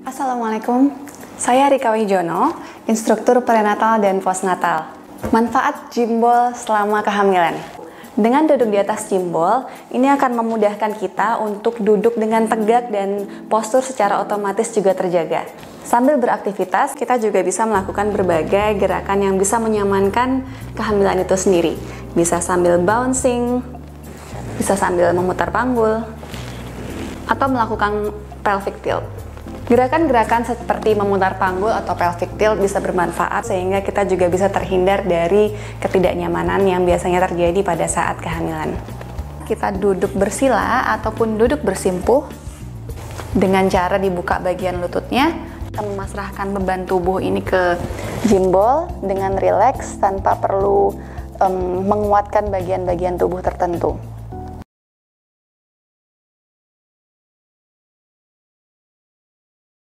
Assalamualaikum, saya Rika Wijono, instruktur prenatal dan postnatal. Manfaat gimbal selama kehamilan. Dengan duduk di atas gimbal, ini akan memudahkan kita untuk duduk dengan tegak dan postur secara otomatis juga terjaga. Sambil beraktivitas, kita juga bisa melakukan berbagai gerakan yang bisa menyamankan kehamilan itu sendiri. Bisa sambil bouncing, bisa sambil memutar panggul, atau melakukan pelvic tilt. Gerakan-gerakan seperti memutar panggul atau pelvic tilt bisa bermanfaat sehingga kita juga bisa terhindar dari ketidaknyamanan yang biasanya terjadi pada saat kehamilan. Kita duduk bersila ataupun duduk bersimpuh dengan cara dibuka bagian lututnya. Kita memasrahkan beban tubuh ini ke gimbal dengan rileks tanpa perlu menguatkan bagian-bagian tubuh tertentu.